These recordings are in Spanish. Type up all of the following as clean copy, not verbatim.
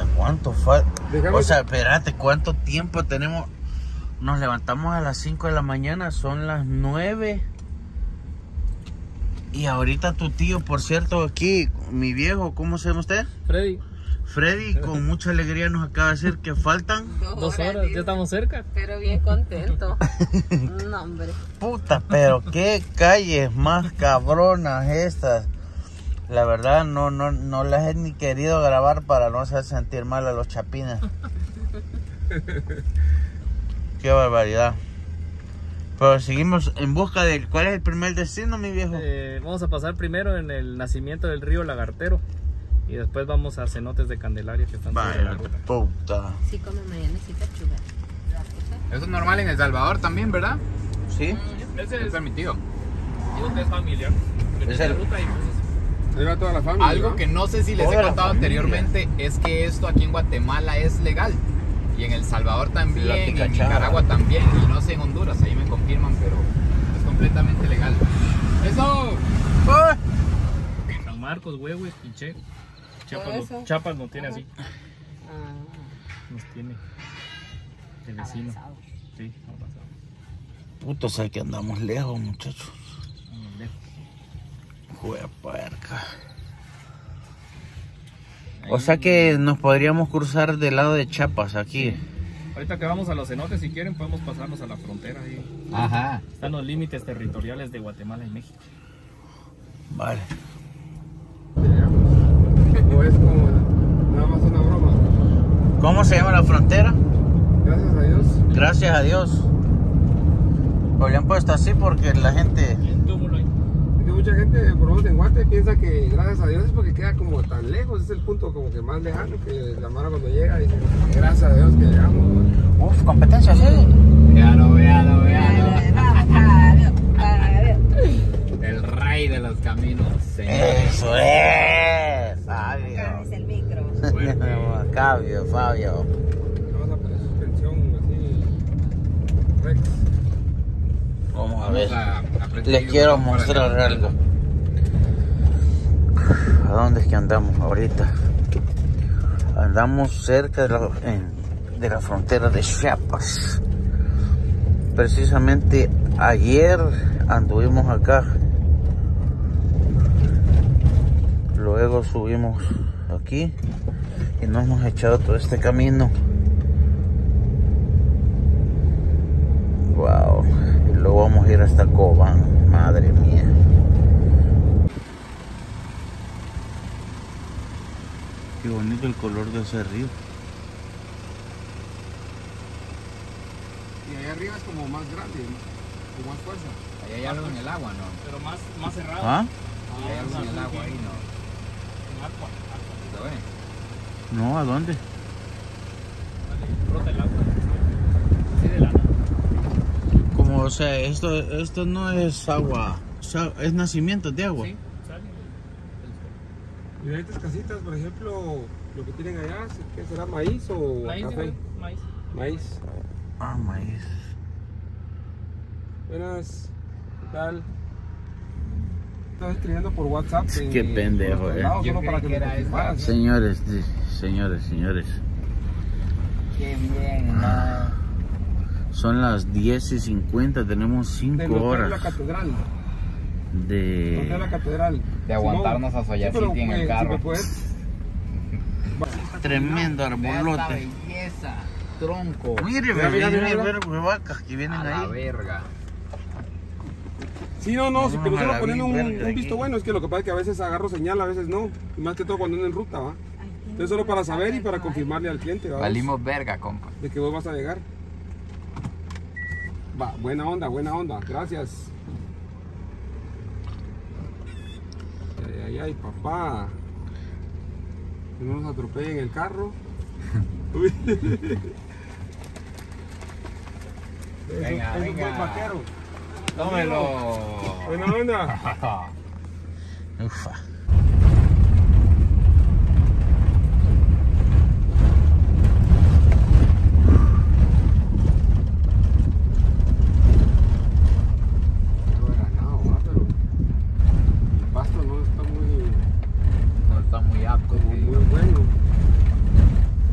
¿cuánto falta? Déjame... O sea, espérate, ¿cuánto tiempo tenemos? Nos levantamos a las 5 de la mañana, son las 9. Y ahorita tu tío, por cierto, aquí, mi viejo, ¿cómo se llama usted? Freddy. Freddy, con mucha alegría nos acaba de decir que faltan 2 horas, ya estamos cerca. Pero bien contento. No, hombre. Puta, pero qué calles más cabronas estas. La verdad no las he ni querido grabar para no hacer sentir mal a los chapines. Qué barbaridad. Pero seguimos en busca de... ¿Cuál es el primer destino, mi viejo? Vamos a pasar primero en el nacimiento del río Lagartero. Y después vamos a cenotes de Candelaria que están sobre la ruta. Puta. Sí, come mayonesita chuga. Eso es normal en El Salvador también, ¿verdad? ¿Sí? Es permitido. Digo que es familiar. Es el... ruta y pues, Ahí va toda la familia. Algo ¿no? que no sé si les he Toda la contado familia. anteriormente es que esto aquí en Guatemala es legal. Y en El Salvador también, La y en picachada. Nicaragua también, y no sé en Honduras, ahí me confirman, pero es completamente legal. ¡Eso! ¡Ah! San Marcos, Huehues, Pinche. Todo eso. Chiapas no tiene así. Ah, Nos tiene de vecino. avanzado. Sí, avanzado. Puto, o sea que andamos lejos, muchachos. Vamos lejos. Jue puerca. O sea que nos podríamos cruzar del lado de Chiapas aquí. Ahorita que vamos a los cenotes, si quieren, podemos pasarnos a la frontera. Ahí. Ajá. Están los límites territoriales de Guatemala y México. Vale. O es como nada más una broma. ¿Cómo se llama la frontera? Gracias a Dios. Gracias a Dios. Pues le han puesto así porque la gente... Y un túmulo ahí. Es que mucha gente, por lo menos en Guate, piensa que gracias a Dios es porque queda como tan lejos. Es el punto como que más lejano que la mara cuando llega dice, gracias a Dios que llegamos. Uf, competencia, sí. Véalo, véalo, véalo. Adiós. El rey de los caminos, señor. Eso es, Fabio. Es el micro. Fabio, Fabio. Vamos a poner suspensión así. Rex. Vamos a ver. aprender Les quiero mostrar algo. ¿A dónde es que andamos ahorita? Andamos cerca de la frontera de Chiapas. Precisamente ayer anduvimos acá. Luego subimos aquí y nos hemos echado todo este camino. Wow. Y luego vamos a ir hasta Cobán. Madre mía. Qué bonito el color de ese río. Y allá arriba es como más grande, ¿no? Con más fuerza. Ahí hay algo en el agua, ¿no? Pero más cerrado. ¿Ah? Ahí hay algo en el agua, ahí, ¿no? Agua. ¿Lo ven? No, ¿a dónde? Brota el agua. Así de lana. Como, o sea, esto no es agua, o sea, es nacimiento de agua. Sí, sale. Y hay estas casitas, por ejemplo, lo que tienen allá, ¿qué será? ¿Maíz o Maíz, café? maíz. Maíz. Ah, maíz. Buenas, ¿qué tal? Estaba escribiendo por WhatsApp. Qué pendejo, por otro eh. lado, Yo solo creí para que que me era confirmaras. Señores, señores. Qué bien, ¿no? Son las 10:50, tenemos 5 Del hotel horas La Catedral. de... Hotel La Catedral. De aguantarnos a Soya pero, City en el pues, carro. Si me puedes... Tremendo Vea esta arbolote. belleza, tronco. Mire, Mira, mira, mire, mira. mire, vacas que vienen A la ahí. verga. Sí, no, Vamos pero a solo la poniendo bien verga un aquí. visto bueno. Es que lo que pasa es que a veces agarro señal, a veces no. Y más que todo cuando ando en ruta, ¿va? Entonces solo para saber y para confirmarle al cliente, ¿va? Valimos verga, compa. De que vos vas a llegar. Va, buena onda, gracias. Ay, papá. Que no nos atropellen el carro. Uy. Venga, es un venga. buen vaquero. Tómelo. Buena onda. Ufa. Algo de ganado, ¿va? Pero el pasto no está muy No está muy apto. bueno.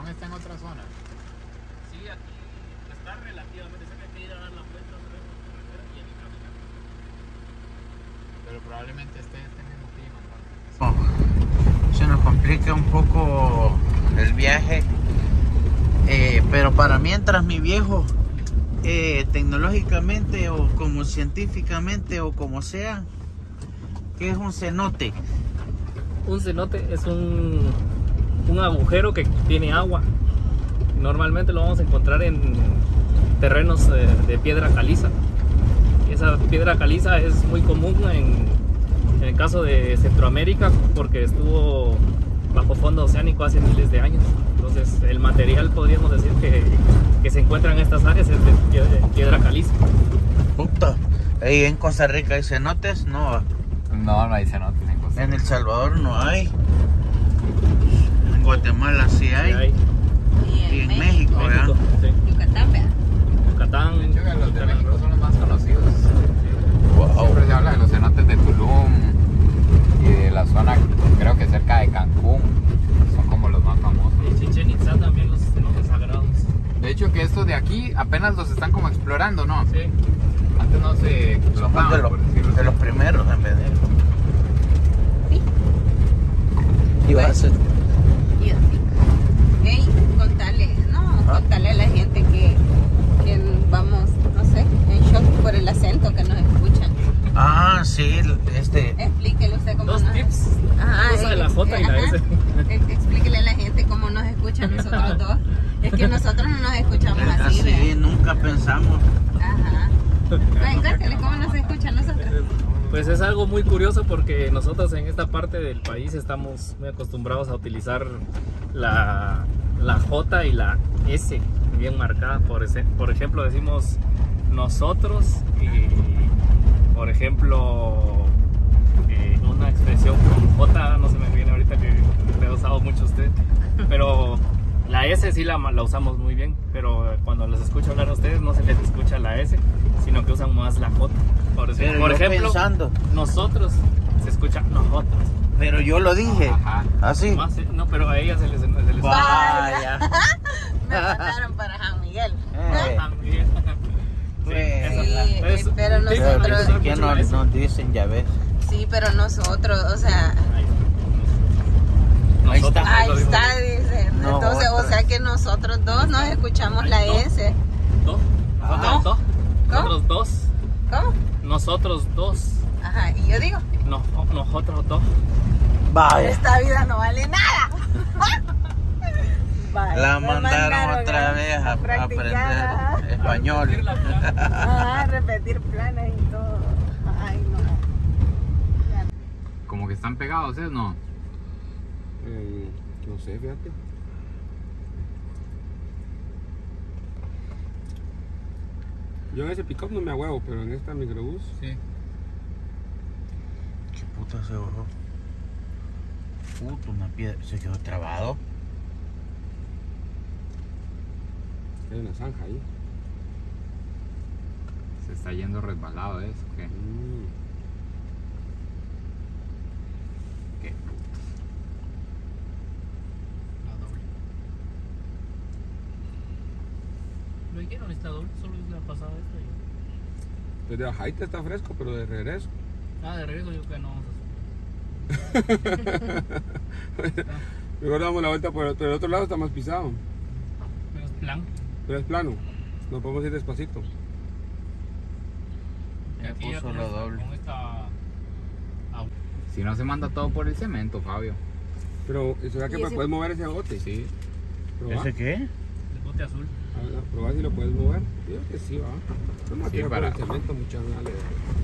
está en otra zona. Sí, aquí está relativamente cerca, hay que ir a dar la vuelta otra vez por carretera y aquí caminar. Pero probablemente esté en este mismo clima. Se nos complica un poco el viaje, pero para mientras, mi viejo, tecnológicamente o como científicamente o como sea, ¿qué es un cenote? Un cenote es un agujero que tiene agua. Normalmente lo vamos a encontrar en terrenos de piedra caliza. Esa piedra caliza es muy común en el caso de Centroamérica porque estuvo bajo fondo oceánico hace miles de años. Entonces el material, podríamos decir, que se encuentra en estas áreas es de piedra caliza. Puta, ahí en Costa Rica hay cenotes, no. No, no hay cenotes en Costa En Rica. El Salvador no hay. En Guatemala sí hay. Y en México, México, sí. Yucatán, ¿verdad? Yucatán. De hecho, que los de México son los más conocidos. Wow. Siempre se habla de los cenotes de Tulum y de la zona, creo que cerca de Cancún. Son como los más famosos. En Chichén Itzá también los cenotes sagrados. De hecho, que estos de aquí apenas los están como explorando, ¿no? Sí. Antes no se Somos explotaban, por decirlo de los así. primeros en vez de. Sí. Y va a ser. Y así. Ey, contale a la gente que vamos, no sé, en shock por el acento que nos escuchan. Ah, sí, Explíquele usted cómo Dos nos tips. Ajá, Cosa de la J y la ajá. S. Explíquele a la gente cómo nos escuchan nosotros dos. Es que nosotros no nos escuchamos así, así, ¿verdad? nunca pensamos. Ajá. Cuéntale cómo nos escuchan nosotros. Pues es algo muy curioso porque nosotros en esta parte del país estamos muy acostumbrados a utilizar la J y la S bien marcadas. Por ejemplo, decimos nosotros y, por ejemplo, una expresión con J, no se me viene ahorita que he usado mucho usted, pero la S sí la usamos muy bien, pero cuando los escucho hablar a ustedes no se les escucha la S, sino que usan más la J. Por Pero yo ejemplo, pensando. nosotros se escucha nosotros. Pero yo lo dije. Ajá. Así. Más, no, pero a ella se les Vaya. Me mandaron para San Miguel. también. Sí, eso. Sí, Entonces, pero sí, nosotros- sí, ¿Qué nos dicen? Ya ves. Sí, pero nosotros, o sea, Ahí está. ahí lo dijo. está, dice. No, Entonces, o otras. sea que nosotros dos nos escuchamos la S. Dos. Nosotros dos. Nosotros dos. ¿Cómo? Nosotros dos. Ajá, y yo digo, No, nosotros dos. Vaya. esta vida no vale nada. Vaya, La me mandaron otra vez a practicar, aprender español. ajá, repetir planes y todo. Ay, no. Como que están pegados, ¿eh? No. No sé, fíjate. Yo en ese pick-up no me ahuevo, pero en esta microbús. Sí. ¿Qué puta se bajó? Puta, una piedra. Se quedó trabado. Hay una zanja ahí. Se está yendo resbalado eso, ¿qué? ¿Qué? Lo dijeron, está doble, solo es la pasada esta. Desde bajadita está fresco, pero de regreso. De regreso yo que no vamos a Mejor damos la vuelta por el otro lado, está más pisado. subir. Es plan. Pero es plano. Nos podemos ir despacito. Ya Aquí puso con lo esta- doble. con esta- Si no se manda todo por el cemento, Fabio. Pero, ¿será que Y ese- puedes mover ese bote? Sí. Probá. ¿Ese qué? El bote azul. A ver, probá si lo puedes mover. Yo creo que sí, va. No me Sí, quiero para- por el cemento, muchachos. Dale.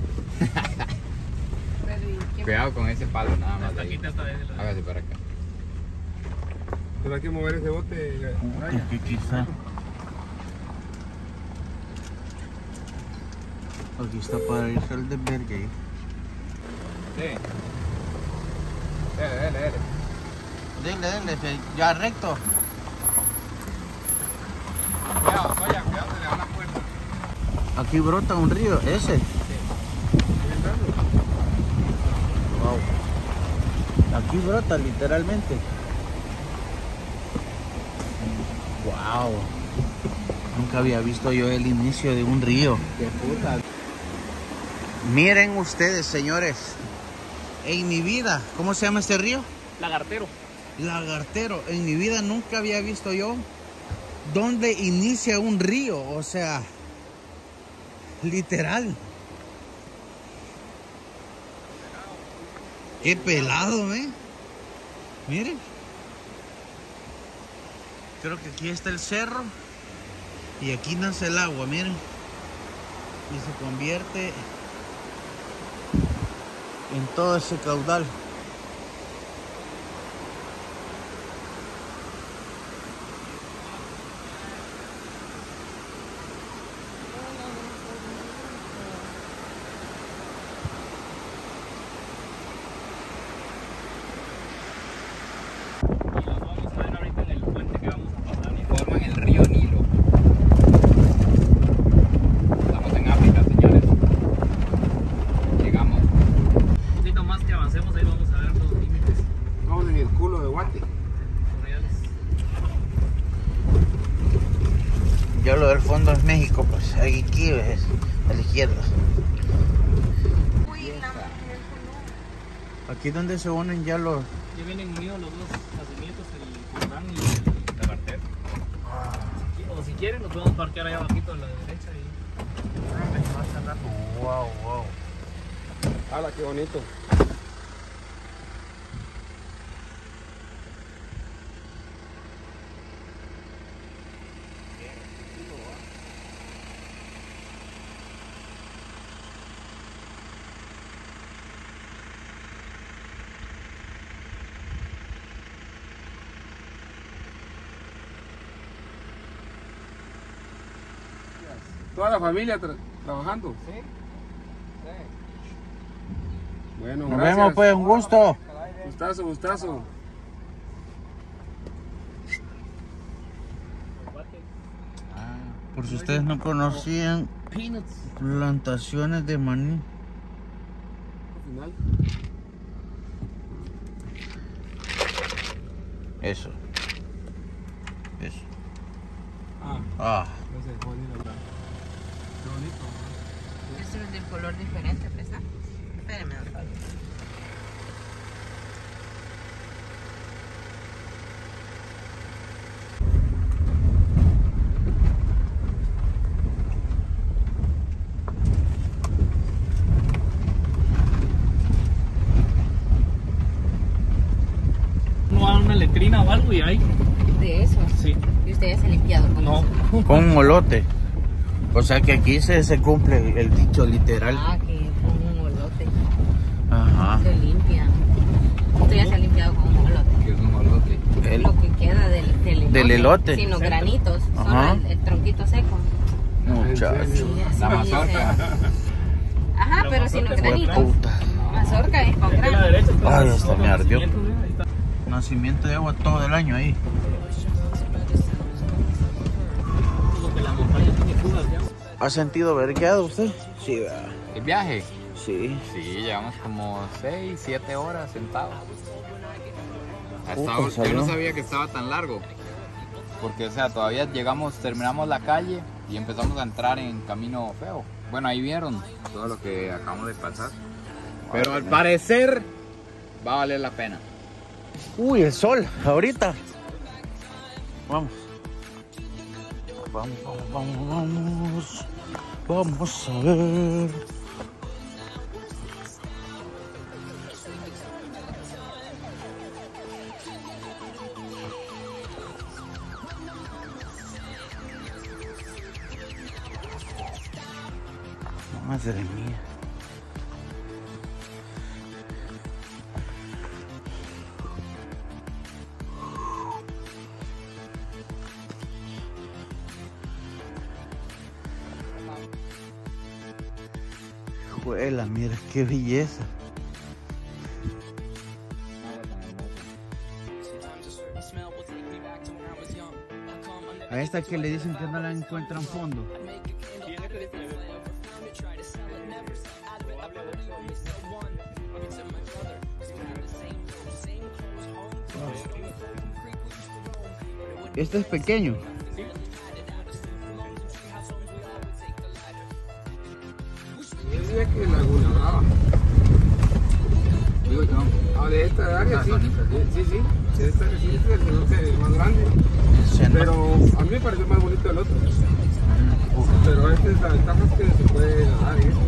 Pero, ¿y qué? Cuidado con ese palo, nada más. Hasta de aquí ahí. está de la- Hágase para acá. Pero hay que mover ese bote. Brian. Que quizá. Aquí está para irse al desvergue. Sí. Dele. Dile, ya recto. Cuidado, vaya, cuidado, se le da una puerta. Aquí brota un río, ese. Wow. Aquí brota literalmente. Wow. Nunca había visto yo el inicio de un río. Qué puta. Miren ustedes, señores. En mi vida, ¿cómo se llama este río? Lagartero. Lagartero. En mi vida nunca había visto yo dónde inicia un río. O sea, literal. Qué pelado, ¿eh? Miren. Creo que aquí está el cerro. Y aquí nace el agua, miren. Y se convierte en todo ese caudal. Y los vamos a ver ahorita en el puente que vamos a pasar. Y forman el río Nilo. Estamos en África, señores. Llegamos. Un poquito más que avancemos, ahí vamos a ver los límites Vamos en el culo de Guate. reales. Ya lo del fondo es México, pues aquí es a la izquierda. Uy, la mujer con Aquí es donde se unen ya los... Ya vienen unidos los dos nacimientos, el Jordán y el Lagartero. O si quieren, nos podemos parquear allá abajito a la derecha y... Wow, wow. ¡Hala, qué bonito! Toda la familia trabajando. Sí. Bueno, Nos gracias. vemos pues, un gusto. Gustazo, gustazo. Por si ustedes no conocían, Peanuts. plantaciones de maní. Al final. Eso. Eso. Ah, Ah. no sé, qué bonito. Qué bonito. Este es de un color diferente, ¿presta? Espérame, don Pablo. No hay una letrina o algo y hay. De eso. Sí. Y usted ya se ha limpiado con No. eso. Con un molote. O sea que aquí se cumple el dicho literal. Ah, que con un molote Ajá. se limpia. Usted ya se ha limpiado con un molote. Que es un molote. El- Lo que queda del elote. elote. Sin los granitos, Ajá. solo el tronquito seco. Muchacho. Sí, así La dice. mazorca. Ajá, pero sin los mazorca es granitos. Puta. Mazorca es con Aquí a la grano. derecha está Ay, hasta otro me ardió. nacimiento, ¿sí? Ahí está. Nacimiento de agua todo el año ahí. Como que la montaña tiene fugas ya. ¿Ha sentido vergueado usted? Sí, ¿verdad? ¿El viaje? Sí. Sí, llevamos como 6, 7 horas sentados. Puta, Yo salió. no sabía que estaba tan largo. Porque, o sea, todavía terminamos la calle y empezamos a entrar en Camino Feo. Bueno, ahí vieron todo lo que acabamos de pasar. Pero al parecer va a valer la pena. Uy, el sol, ahorita. Vamos. Vamos, vamos, vamos, vamos. Vamos a ver. Madre mía. Juela, mira qué belleza. A esta que le dicen que no la encuentran fondo. Este es pequeño. Sí, No, de esta área sí. Sí. De esta área sí, este es el cenote más grande. Pero a mí me pareció más bonito el otro. Pero este es la ventaja es que se puede nadar, ¿eh?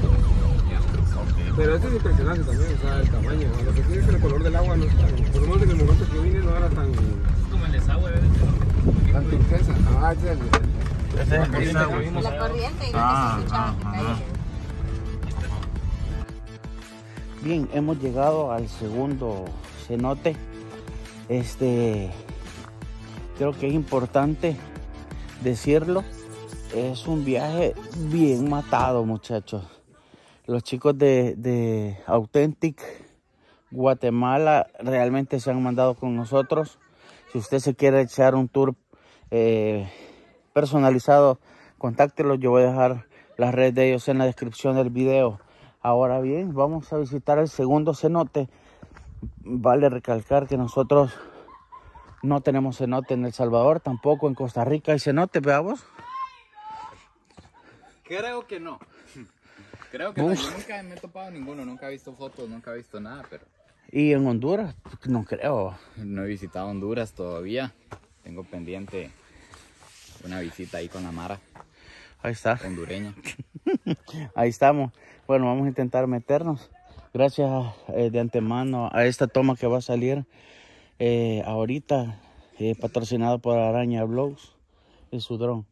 Pero este es impresionante también, o sea, el tamaño. Lo que tiene es que el color del agua, no, por lo menos en el momento que vine no era tan... Como el desagüe, ¿ves? Tan turquesa. Ah, este es Ese es el desagüe. desagüe. La corriente y lo que se escuchaba que caía. Bien, hemos llegado al segundo cenote. Creo que es importante decirlo. Es un viaje bien matado, muchachos. Los chicos de Authentic Guatemala realmente se han mandado con nosotros. Si usted se quiere echar un tour personalizado, contáctelos. Yo voy a dejar las redes de ellos en la descripción del video. Ahora bien, vamos a visitar el segundo cenote. Vale recalcar que nosotros no tenemos cenote en El Salvador, tampoco en Costa Rica hay cenote, veamos. Creo que no. Creo que no. Yo nunca me he topado ninguno, nunca he visto fotos, nunca he visto nada, pero... Y en Honduras, no creo. No he visitado Honduras todavía. Tengo pendiente una visita ahí con la Mara. Ahí está. Hondureña. Ahí estamos. Bueno, vamos a intentar meternos. Gracias de antemano a esta toma que va a salir ahorita, patrocinado por Araña Blogs y su dron.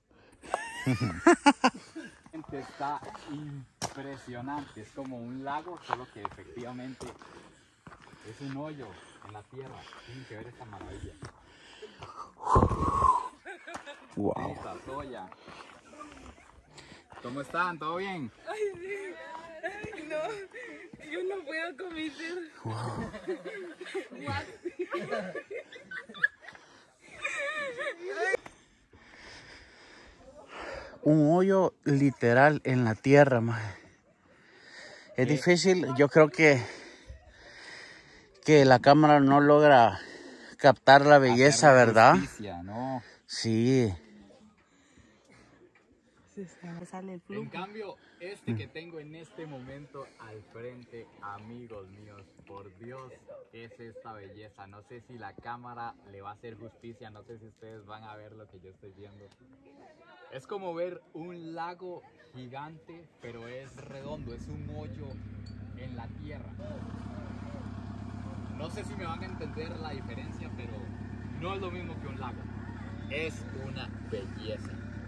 Está impresionante, es como un lago, solo que efectivamente es un hoyo en la tierra. Tienen que ver esta maravilla. Wow. Esta soya. ¿Cómo están? ¿Todo bien? Ay, sí. Ay, no. Yo no puedo cometer. Un hoyo literal en la tierra, maje. Es difícil, yo creo que la cámara no logra captar la belleza, Hacerle ¿verdad? justicia, ¿no? Sí. Sale el En flujo. cambio, este que tengo en este momento al frente, amigos míos, por Dios, es esta belleza. No sé si la cámara le va a hacer justicia, no sé si ustedes van a ver lo que yo estoy viendo. Es como ver un lago gigante, pero es redondo, es un hoyo en la tierra. No sé si me van a entender la diferencia, pero no es lo mismo que un lago. Es una belleza.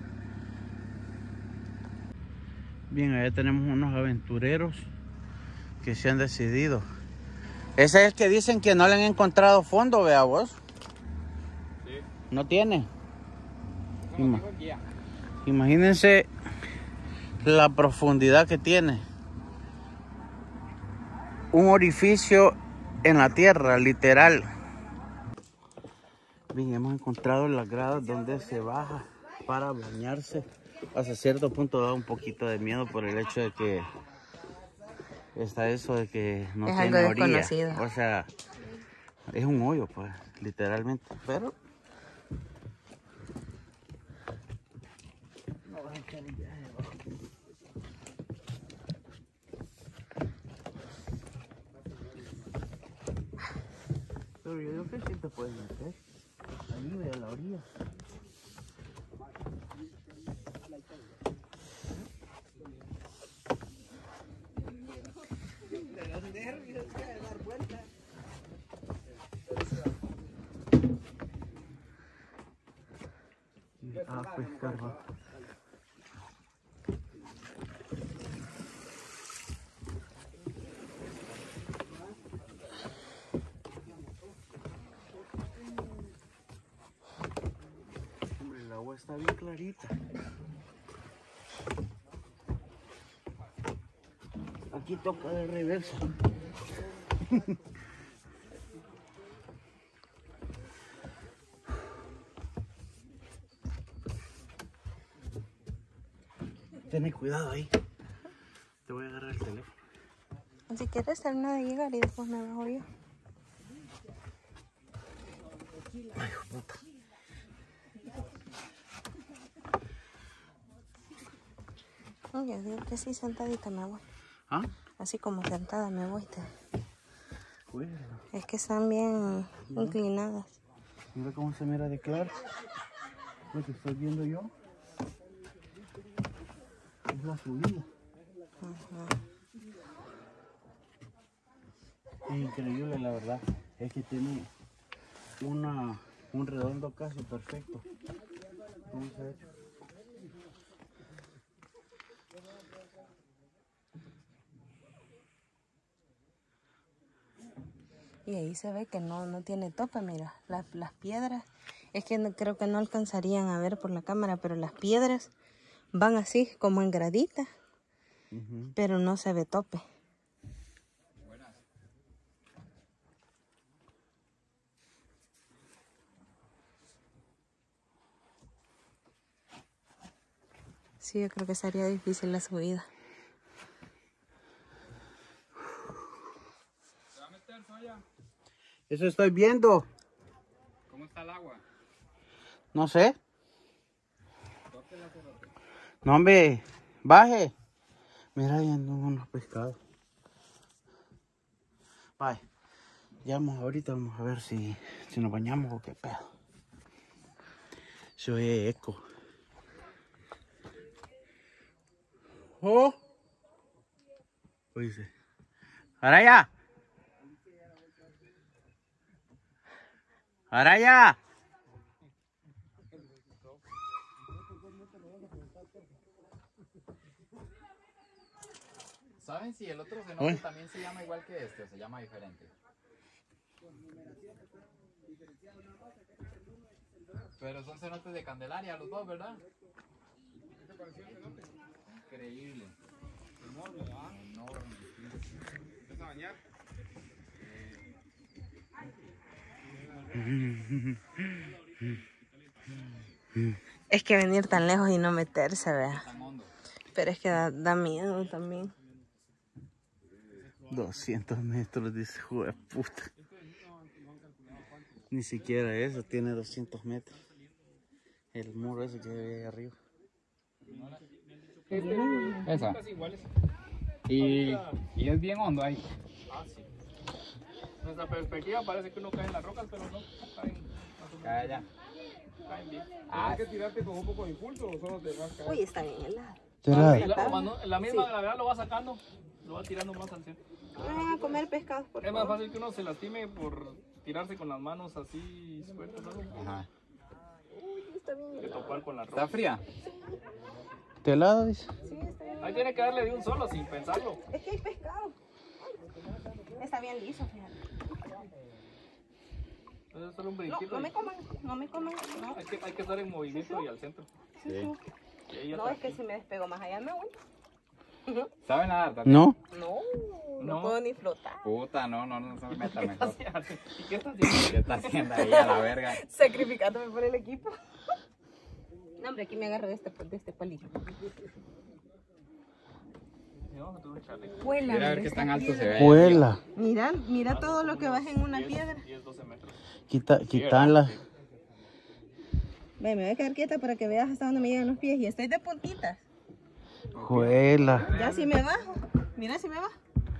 Bien, allá tenemos unos aventureros que se han decidido. Ese es el que dicen que no le han encontrado fondo, vea vos. Sí. No tiene. Como dijo el guía. Imagínense la profundidad que tiene. Un orificio en la tierra, literal. Bien, hemos encontrado las gradas donde se baja para bañarse. Hasta cierto punto da un poquito de miedo por el hecho de que está eso de que no Es tiene algo orilla. desconocido. O sea, es un hoyo, pues, literalmente. Pero pero yo creo que sí te puedes meter. Ahí ve a la orilla. A pescar va. Hombre, el agua está bien clarita. Aquí toca de reversa. Ten cuidado ahí. Te voy a agarrar el teléfono. Si quieres termina de llegar y después me bajo yo. Ay, puta. No, yo digo que sí, sentadita me voy. ¿Ah? Así como sentada me voy. Juela. Es que están bien inclinadas. Mira cómo se mira de claro. Lo que estoy viendo yo es la subida. Es increíble, la verdad. Es que tiene un redondo casi perfecto. Vamos a ver. Y ahí se ve que no tiene tope, mira, las piedras, es que creo que no alcanzarían a ver por la cámara, pero las piedras van así como en graditas, pero no se ve tope. Sí, yo creo que sería difícil la subida. Eso estoy viendo. ¿Cómo está el agua? No sé. No, hombre, baje. Mira, ahí andan unos pescados. Vaya. Ya ahorita vamos a ver si nos bañamos o qué pedo. Se oye eco. Oh. Oíste. ¡Araya! ¡Araya! ¿Saben si el otro cenote también se llama igual que este o se llama diferente? Pero son cenotes de Candelaria los dos, ¿verdad? ¿Qué te pareció el cenote? Increíble. Enorme, ¿verdad? Enorme. ¿Vas a bañar? Es que venir tan lejos y no meterse, vea. Pero es que da miedo también. 200 metros, dice, joder, puta. Ni siquiera eso, tiene 200 metros. El muro ese que hay ahí arriba. Esa. Y es bien hondo ahí. Ah, sí. Nuestra perspectiva parece que uno cae en las rocas, pero no. Cae allá. Caen bien. ¿Tienes que tirarte con un poco de impulso o solo te vas a caer? Uy, está bien helado. La misma gravedad lo va sacando, lo va tirando más al centro. A comer pescado, por Es más favor. fácil que uno se lastime por tirarse con las manos así sueltas, ¿no? Ajá. Que topar con la ¿Está roca. fría? ¿De helado, dice? Sí, está bien. Ahí tiene que darle de un solo sin pensarlo. Es que hay pescado. Está bien liso, fíjate. Entonces es solo un No, brinquito. no me coman, no me coman. No, Hay que estar en movimiento y al centro. sí. Y ahí ya No, está. es que si me despego más allá me voy. ¿Saben nadar también? ¿No? No puedo ni flotar. Puta, no se me meta mejor. ¿Y qué está haciendo? ¿Qué está haciendo ahí a la verga? Sacrificándome por el equipo. No, hombre, aquí me agarro de este palito. No, tú échale. Mira a ver qué tan alto se ve. Vuela. Mira todo lo que baja en una piedra. 10, 12 metros. Quitarla. Ve, me voy a quedar quieta para que veas hasta dónde me llegan los pies. Y estoy de puntitas. Juela. Ya si me bajo. Mira si me bajo.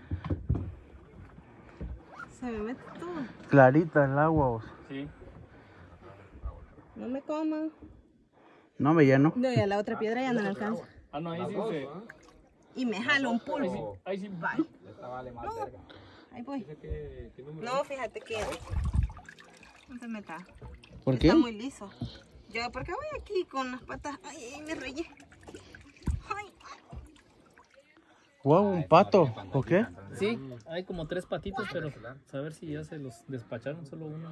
Se me mete todo. Clarita el agua, vos. Sí. No me coman. No, me lleno. No, y a la otra piedra ya no le alcanza. Ah, no, ahí sí se... Y me jalo un pulpo. Ahí sí. Bye. Esta vale más verga. Ahí voy. No, fíjate que no se meta. ¿Por qué? Está muy liso. Yo, ¿por qué voy aquí con las patas? Ay, me rayé. Ay. Wow, un pato. ¿O qué? Sí, hay como 3 patitos, pero a ver si ya se los despacharon solo uno.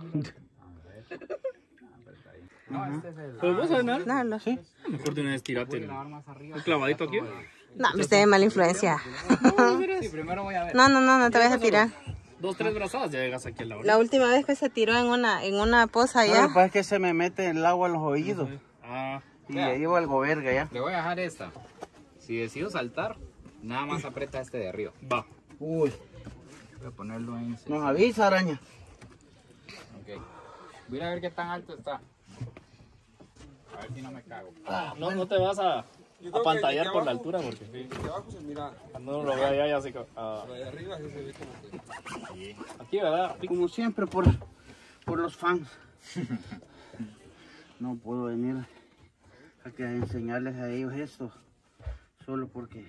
No, este es el... Pues vos sabes nada. No, no. Sí. Mejor de una vez tirate más arriba. un clavadito aquí. No, me estoy de mala influencia. Sí, primero voy a ver. No, te vayas a tirar. 2, 3 brazadas ya llegas aquí a la orilla. La última vez que se tiró en una poza No, lo allá. que pasa es que se me mete el agua en los oídos. Ah, Y ahí va algo verga ya. Le voy a dejar esta. Si decido saltar, nada más aprieta este de arriba. va. Uy. Voy a ponerlo en... Nos avisa, araña. Ok. Voy a ver qué tan alto está. A ver si no me cago. No te vas a pantallar por la altura porque De abajo se mira, cuando uno lo ve allá ya se... la de arriba sí se ve como que... aquí aquí, ¿verdad? Como siempre, por los fans. No puedo venir a enseñarles a ellos esto solo porque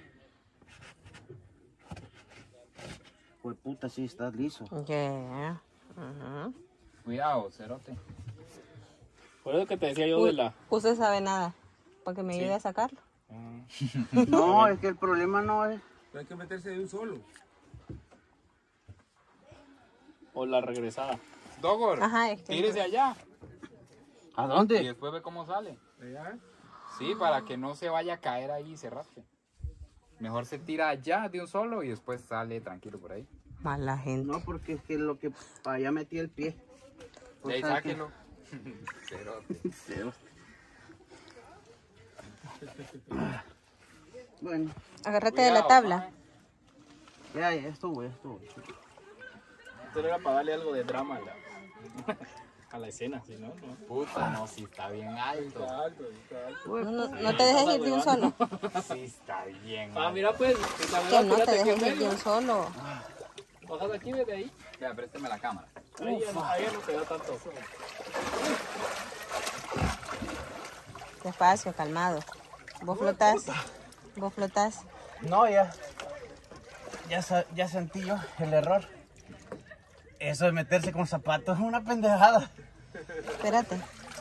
pues puta, si estás liso. Yeah. Cuidado, cerote. Por eso que te decía yo de la... Usted sabe nada, para que me ayude a sacarlo. No, es que el problema no es... Hay que meterse de un solo. O la regresada. Dogor, Ajá, es que... tírese allá ¿A y dónde? después ve cómo sale. ¿Allá? Sí, para que no se vaya a caer ahí y se raspe. Mejor se tira allá de un solo y después sale tranquilo por ahí. Mala gente. No, porque es que lo que para allá metí el pie. De ahí O sea sáquelo. Cerote. Bueno, Agárrate de la tabla. ya estuvo. Esto era para darle algo de drama a la escena, si no, no. Puta, no, si está bien alto. Está alto, está alto. No te dejes ir de un solo. Sí está bien Ah, alto. mira pues, la Que verdad, no te fíjate que dejes en ir de un medio. solo. Bajas aquí, desde ahí. Vea, présteme la cámara. Ahí ya no te da tanto. Despacio, calmado. Vos flotás. Vos flotás. no, ya sentí yo el error. Eso de meterse con zapatos es una pendejada. Espérate.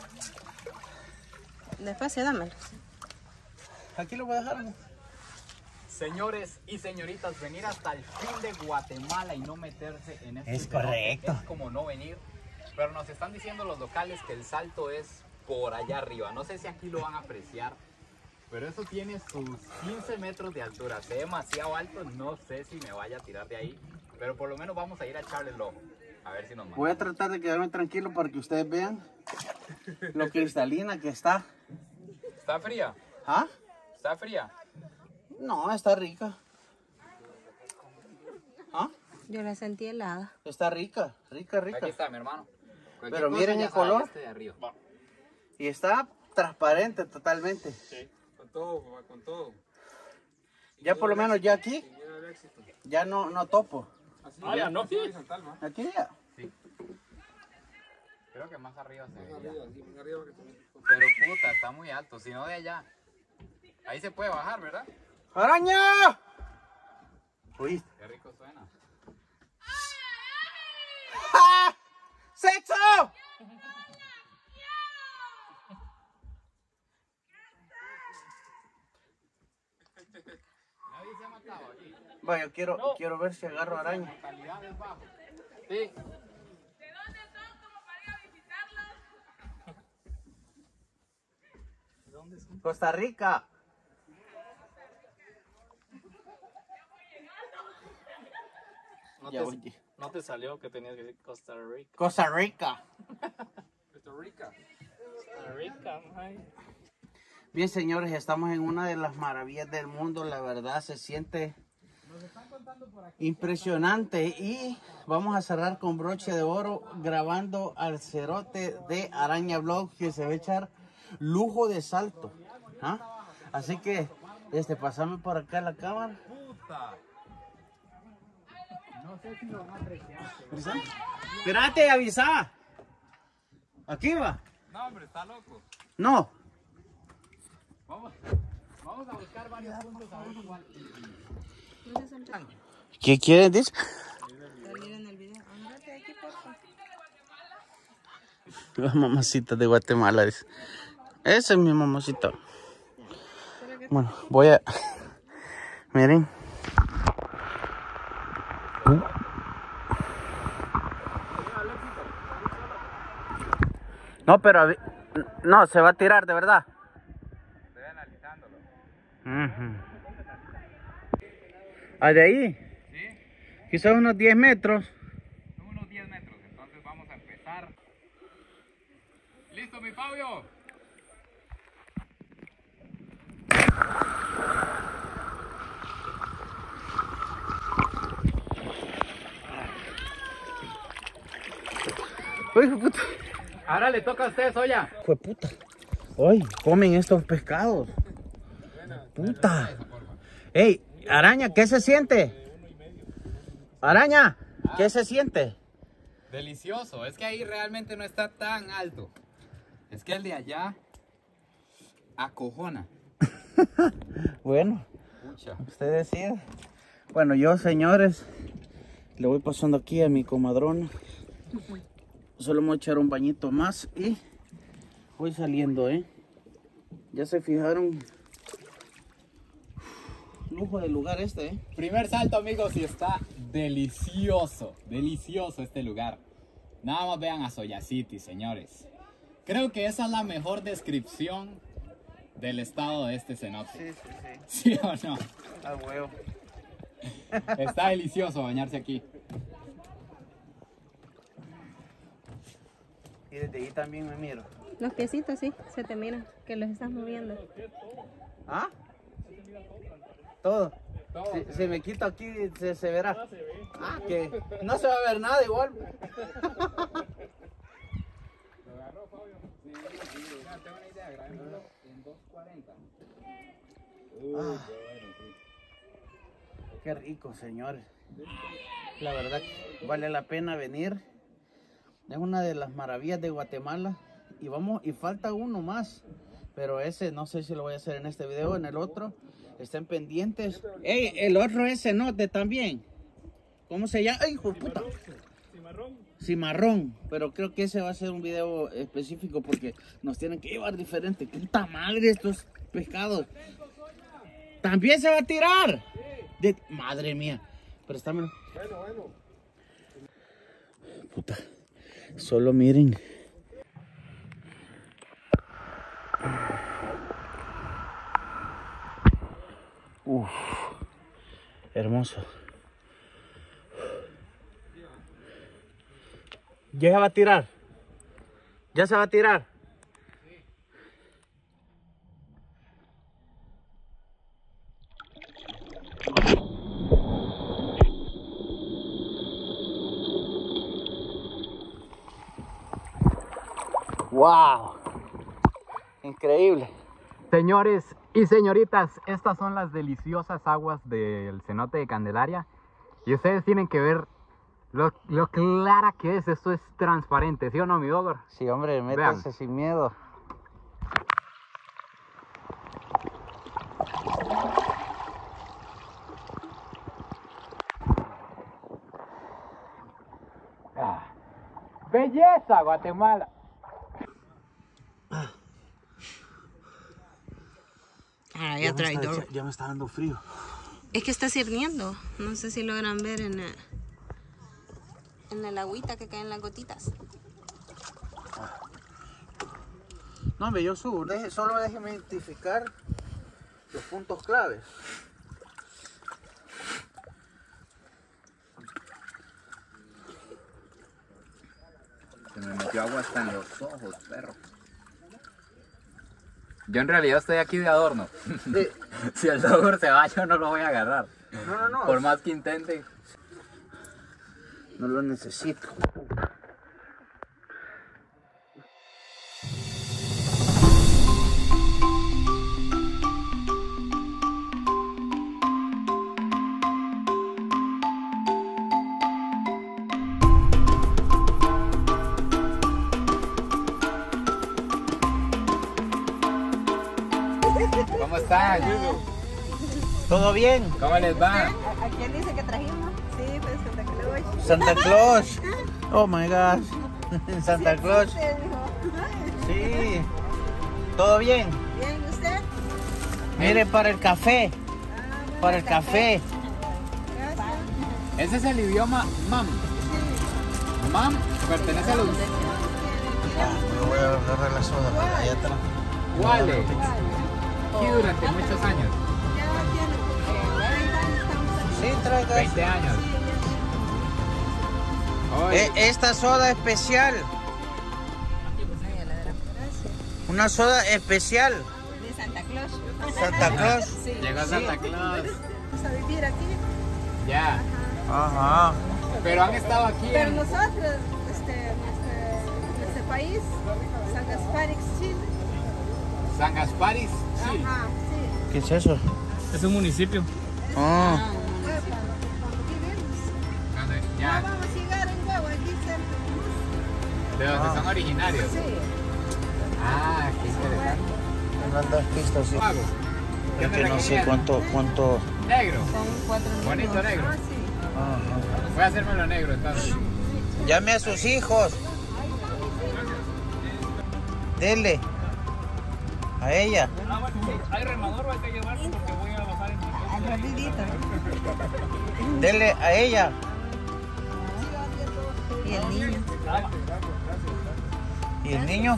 Despacio, dámelos. Aquí lo voy a dejar, ¿no? Señores y señoritas, venir hasta el fin de Guatemala y no meterse en este Es cenote correcto. es como no venir. Pero nos están diciendo los locales que el salto es por allá arriba. No sé si aquí lo van a apreciar, pero eso tiene sus 15 metros de altura. Se ve demasiado alto, no sé si me vaya a tirar de ahí, pero por lo menos vamos a ir a echarle el ojo. A ver si nos manda. Voy a tratar de quedarme tranquilo para que ustedes vean lo cristalina que está. ¿Está fría? ¿Ah? ¿Está fría? No, está rica. ¿Ah? Yo la sentí helada. Está rica. Aquí está, mi hermano. Cualquier Pero cosa miren ya el sabe, color. este de arriba. Y está transparente totalmente. Con todo, papá, con todo. Ya por lo menos ya aquí, Mira el éxito. ya no topo. Así, Ya no, sí. horizontal, ¿no? Aquí ya. Creo que más arriba se vería. Arriba, sí, más arriba que también. Pero puta, está muy alto, si no de allá. Ahí se puede bajar, ¿verdad? ¡Araña! Uy. Qué rico suena. ¡Ah! ¡Sexo! Nadie se ha matado aquí. Bueno, quiero ver si agarro araña. Calidad es bajo. Sí. ¿De dónde son como para ir a visitarlos? Costa Rica. No Ya te, oye. no te salió que tenías que decir Costa Rica. Costa Rica. Costa Rica. Costa Rica, ay. Bien, señores, estamos en una de las maravillas del mundo. La verdad se siente impresionante. Y vamos a cerrar con broche de oro grabando al cerote de Araña Vlog, que se va a echar lujo de salto. ¿Ah? Así que, pasame por acá la cámara. No sé si lo van a apreciar. Espérate, avisa. Aquí va. No, hombre, está loco. No. Vamos a buscar varios puntos a ver cuál. ¿Qué quieren decir? Salir en el video. Ándate aquí, porfa. La mamacita de Guatemala. Dice. Esa es mi mamacita. Bueno, voy a... Miren. No, pero... No, se va a tirar, de verdad. Estoy analizándolo. ¿Ah, de ahí? ¿Sí? Quizás unos 10 metros. Son unos 10 metros, entonces vamos a empezar. ¿Listo, mi Fabio? Uy, puta. Ahora le toca a usted, Soya. Fue puta. Ay, comen estos pescados. Puta. Ey, araña, ¿qué se siente? Araña, ¿qué se siente? Delicioso. Es que ahí realmente no está tan alto. Es que el de allá acojona. Bueno, Pucha. usted decide. Bueno, yo, señores, le voy pasando aquí a mi comadrona. Solo me voy a echar un bañito más y voy saliendo, Ya se fijaron. Lujo de lugar este, Primer salto, amigos, y está delicioso. Delicioso este lugar. Nada más vean a Soya City, señores. Creo que esa es la mejor descripción del estado de este cenote. Sí. ¿Sí o no? Ah, huevo. Está delicioso bañarse aquí. Y desde ahí también me miro. Los piecitos sí, se te miran, que los estás moviendo. ¿Ah? Todo. Si me quito aquí se verá. Ah, que no se va a ver nada igual. Ah, qué rico, señores. La verdad que vale la pena venir. Es una de las maravillas de Guatemala. Y falta uno más. Pero ese no sé si lo voy a hacer en este video o en el otro. Estén pendientes. ¡Ey! El otro es cenote también. ¿Cómo se llama? ¡Ay, hijo de puta! Cimarrón. Pero creo que ese va a ser un video específico porque nos tienen que llevar diferente. ¡Puta madre estos pescados! ¡También se va a tirar! Madre mía. Préstamelo. Bueno. Puta. Solo miren. Uf, hermoso. ¿Ya se va a tirar? ¿Ya se va a tirar? ¡Wow! Increíble. Señores y señoritas, estas son las deliciosas aguas del cenote de Candelaria. Y ustedes tienen que ver lo clara que es. Esto es transparente, ¿sí o no, mi Dogor? Sí, hombre, métanse sin miedo. ¡Belleza, Guatemala! Ah, ya traidor. Ya me está dando frío. Es que está sirviendo. No sé si logran ver en el agüita que caen las gotitas. No, hombre, yo subo. Solo déjeme identificar los puntos claves. Se me metió agua hasta en los ojos, perro. Yo en realidad estoy aquí de adorno. Sí. Si el Dogor se va, yo no lo voy a agarrar. No. Por más que intente. No lo necesito. ¿Cómo están? ¿Todo bien? ¿Cómo les va? ¿A quién dice que trajimos? Sí, pues Santa Claus. Santa Claus. Oh my gosh. Santa Claus. Sí. ¿Todo bien? Bien, ¿usted? Mire, para el café. Para el café. Ese es el idioma Mam. Mam pertenece a los Me voy a agarrar la soda para allá atrás. Wale. Aquí durante muchos años. Sí, traiga. 20 años. Oye, Esta soda especial. Una soda especial. De Santa Claus. Santa Claus. Sí. llegó Santa Claus. Vamos a vivir aquí. Ya. Ajá. Pero han estado aquí Pero en... nosotros, este país, San Gaspar, Chile. San Gasparis, Chile. Ajá, sí. ¿Qué es eso? Es un municipio. Ah. Aquí vemos. Ya. Vamos a llegar en huevo, aquí cerca. De donde son originarios. Ah, qué interesante. No andas pistas, sí. Pago. Es que no sé cuánto. Negro. Son 4 niños. Bonito negro. Ah, sí. Ajá. Voy a hacérmelo negro entonces. Llame a sus hijos. Dele. A ella. Hay remador, hay que llevarlo porque voy a bajar en Al rapidito. Dele a ella. Y el niño. ¿Y el niño?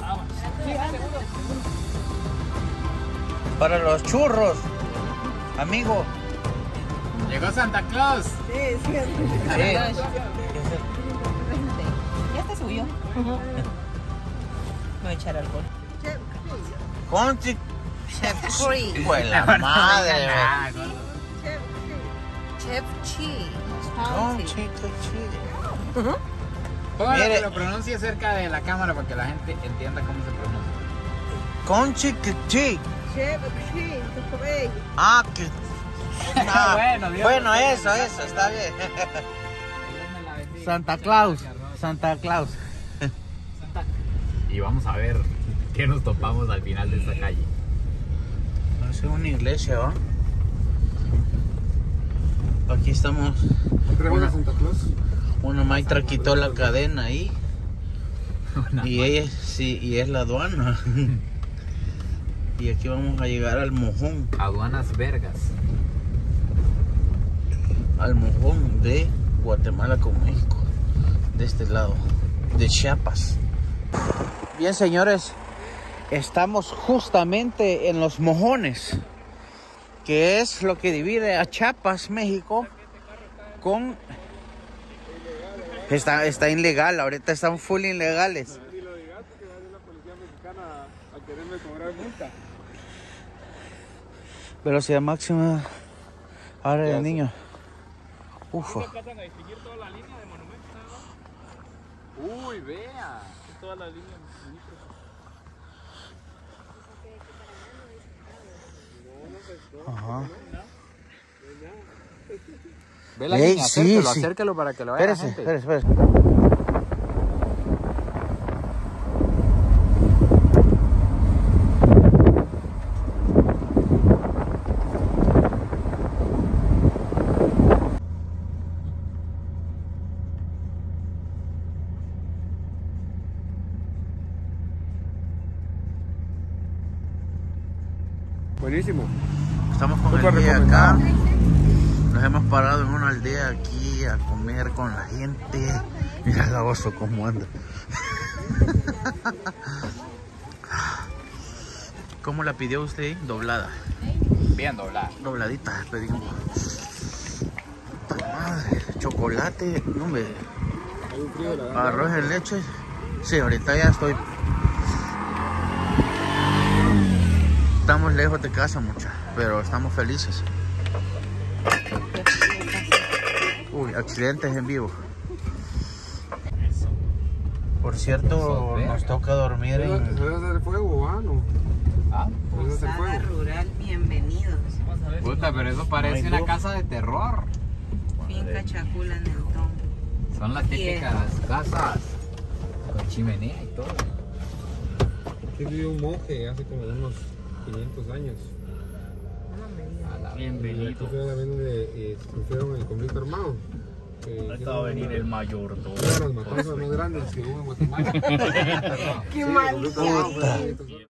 Para los churros. Amigo. Llegó Santa Claus. Sí. Sí. Ya está suyo. Me voy a echar alcohol. Conchi. Free. Pues la madre. Chef Chi. Conchi. Póngale Mire. que lo pronuncie cerca de la cámara para que la gente entienda cómo se pronuncia. Conchi. Chef Chi. Ah, que. Bueno, Dios Bueno, lo eso, bendiga. está bien. Santa Claus. Y vamos a ver qué nos topamos al final de esta calle. Es una iglesia, ¿va? Aquí estamos. Traemos a Santa Claus. Una maestra quitó la cadena ahí. Y ella, sí, y es la aduana. Y aquí vamos a llegar al mojón. Aduanas Vergas. Al mojón de Guatemala con México. De este lado. De Chiapas. Bien, señores. Estamos justamente en los mojones. Que es lo que divide a Chiapas, México. Con... Está ilegal. Ahorita están full ilegales. Y lo digas que va a ir la policía mexicana a quererme cobrar multa. Velocidad máxima. Ahora de niño. Ufa. Pasan a distinguir toda la línea de monumentos. Uy, vea. Toda la línea. Ajá. Ve la Ey, línea, sí, acérquelo, sí. acérquelo para que lo vea la Espérese, gente. espérese. Buenísimo. Estamos con Súper el guía recomendado. acá. Nos hemos parado en una aldea aquí a comer con la gente. Mira el oso cómo anda. ¿Cómo la pidió usted? Doblada. Bien doblada. Dobladita, pedimos. Puta madre, chocolate, no me. Hay un frío de la gana. Arroz en leche. Sí, ahorita ya estoy. Estamos lejos de casa, mucha, pero estamos felices. Uy, accidentes en vivo. Por cierto, nos toca dormir ¿Puedes en... hacer el fuego, no? Ah, ¿Puedes hacer Posada fuego? rural, bienvenidos. puta, pero eso parece No hay una luz. casa de terror. Finca Chacula en el Tom. Son las típicas casas con chimenea y todo. Aquí vivió un monje hace como unos 500 años. A la Bienvenido. Aquí fue también donde sufrieron el conflicto armado. Ahorita va a venir el mayor. Una de las matanzas más grandes que hubo en Guatemala. Qué Sí, el conflicto armado fue en 500 años.